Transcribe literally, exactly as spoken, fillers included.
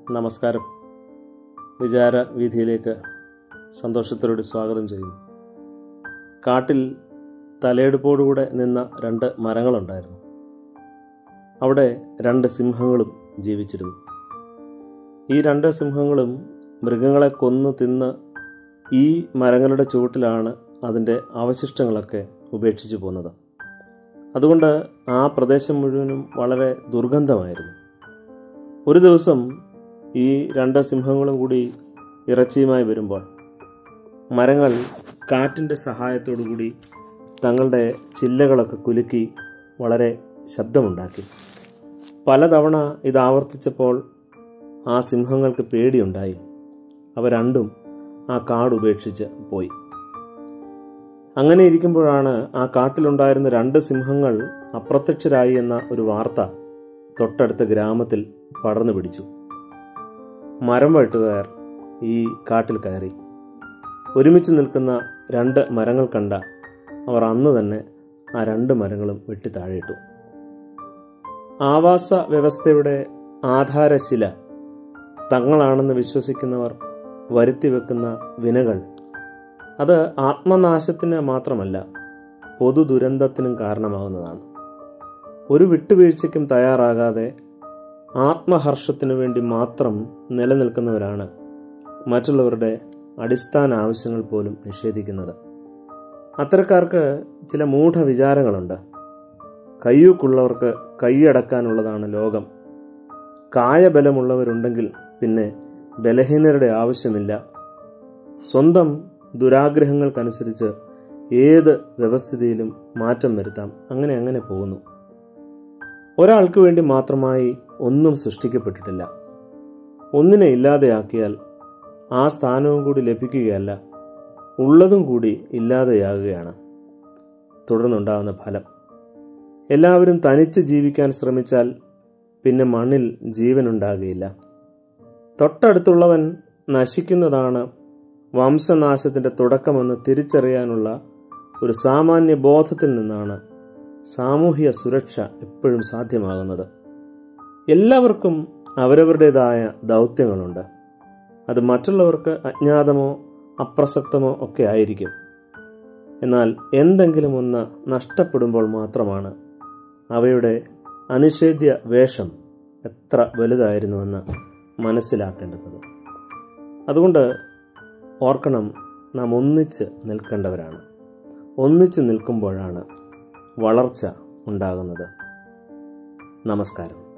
നമസ്കാരം. വിചാരവീഥിയിലേക്ക് സന്തോഷത്തോടെ സ്വാഗതം ചെയ്യുന്നു. കാട്ടിൽ തലയെടുപ്പോടുകൂടെ നിന്ന രണ്ട് മരങ്ങളുണ്ടായിരുന്നു. അവിടെ രണ്ട് സിംഹങ്ങളും ജീവിച്ചിരുന്നു. ഈ രണ്ട് സിംഹങ്ങളും മൃഗങ്ങളെ കൊന്നു തിന്ന് ഈ മരങ്ങളുടെ ചുവട്ടിലാണ് അതിൻ്റെ അവശിഷ്ടങ്ങളൊക്കെ ഉപേക്ഷിച്ചു പോകുന്നത്. അതുകൊണ്ട് ആ പ്രദേശം മുഴുവനും വളരെ ദുർഗന്ധമായിരുന്നു. ഒരു ദിവസം ഈ രണ്ട് സിംഹങ്ങളും കൂടി ഇറച്ചിയുമായി വരുമ്പോൾ മരങ്ങൾ കാറ്റിൻ്റെ സഹായത്തോടു കൂടി തങ്ങളുടെ ചില്ലകളൊക്കെ കുലുക്കി വളരെ ശബ്ദമുണ്ടാക്കി. പലതവണ ഇത് ആവർത്തിച്ചപ്പോൾ ആ സിംഹങ്ങൾക്ക് പേടിയുണ്ടായി. അവ രണ്ടും ആ കാട് ഉപേക്ഷിച്ച് പോയി. അങ്ങനെ ഇരിക്കുമ്പോഴാണ് ആ കാട്ടിലുണ്ടായിരുന്ന രണ്ട് സിംഹങ്ങൾ അപ്രത്യക്ഷരായി എന്ന ഒരു വാർത്ത തൊട്ടടുത്ത ഗ്രാമത്തിൽ പടർന്നു പിടിച്ചു. മരം വെട്ടുകാർ ഈ കാട്ടിൽ കയറി. ഒരുമിച്ച് നിൽക്കുന്ന രണ്ട് മരങ്ങൾ കണ്ട അവർ അന്ന് തന്നെ ആ രണ്ട് മരങ്ങളും വെട്ടി താഴെയിട്ടു. ആവാസ വ്യവസ്ഥയുടെ ആധാരശില തങ്ങളാണെന്ന് വിശ്വസിക്കുന്നവർ വരുത്തിവെക്കുന്ന വിനകൾ അത് ആത്മനാശത്തിന് മാത്രമല്ല, പൊതു ദുരന്തത്തിനും കാരണമാകുന്നതാണ്. ഒരു വിട്ടുവീഴ്ചയ്ക്കും തയ്യാറാകാതെ ആത്മഹർഷത്തിനു വേണ്ടി മാത്രം നിലനിൽക്കുന്നവരാണ് മറ്റുള്ളവരുടെ അടിസ്ഥാന ആവശ്യങ്ങൾ പോലും നിഷേധിക്കുന്നത്. അത്തരക്കാർക്ക് ചില മൂഢവിചാരങ്ങളുണ്ട്. കയ്യൂക്കുള്ളവർക്ക് കൈയടക്കാനുള്ളതാണ് ലോകം. കായബലമുള്ളവരുണ്ടെങ്കിൽ പിന്നെ ബലഹീനരുടെ ആവശ്യമില്ല. സ്വന്തം ദുരാഗ്രഹങ്ങൾക്കനുസരിച്ച് ഏത് വ്യവസ്ഥിതിയിലും മാറ്റം വരുത്താം. അങ്ങനെ അങ്ങനെ പോകുന്നു. ഒരാൾക്ക് വേണ്ടി മാത്രമായി ഒന്നും സൃഷ്ടിക്കപ്പെട്ടിട്ടില്ല. ഒന്നിനെ ഇല്ലാതെയാക്കിയാൽ ആ സ്ഥാനവും കൂടി ലഭിക്കുകയല്ല, ഉള്ളതും കൂടി ഇല്ലാതെയാകുകയാണ് തുടർന്നുണ്ടാകുന്ന ഫലം. എല്ലാവരും തനിച്ച് ജീവിക്കാൻ ശ്രമിച്ചാൽ പിന്നെ മണ്ണിൽ ജീവനുണ്ടാകുകയില്ല. തൊട്ടടുത്തുള്ളവൻ നശിക്കുന്നതാണ് വംശനാശത്തിൻ്റെ തുടക്കമെന്ന് തിരിച്ചറിയാനുള്ള ഒരു സാമാന്യ ബോധത്തിൽ നിന്നാണ് സാമൂഹിക സുരക്ഷ എപ്പോഴും സാധ്യമാകുന്നത്. എല്ലാവർക്കും അവരവരുടേതായ ദൗത്യങ്ങളുണ്ട്. അത് മറ്റുള്ളവർക്ക് അജ്ഞാതമോ അപ്രസക്തമോ ഒക്കെ ആയിരിക്കും. എന്നാൽ എന്തെങ്കിലും ഒന്ന് നഷ്ടപ്പെടുമ്പോൾ മാത്രമാണ് അവയുടെ അനിഷേധ്യ വേഷം എത്ര വലുതായിരുന്നുവെന്ന് മനസ്സിലാക്കേണ്ടത്. അതുകൊണ്ട് ഓർക്കണം, നാം ഒന്നിച്ച് നിൽക്കേണ്ടവരാണ്. ഒന്നിച്ച് നിൽക്കുമ്പോഴാണ് വളർച്ച ഉണ്ടാകുന്നത്. നമസ്കാരം.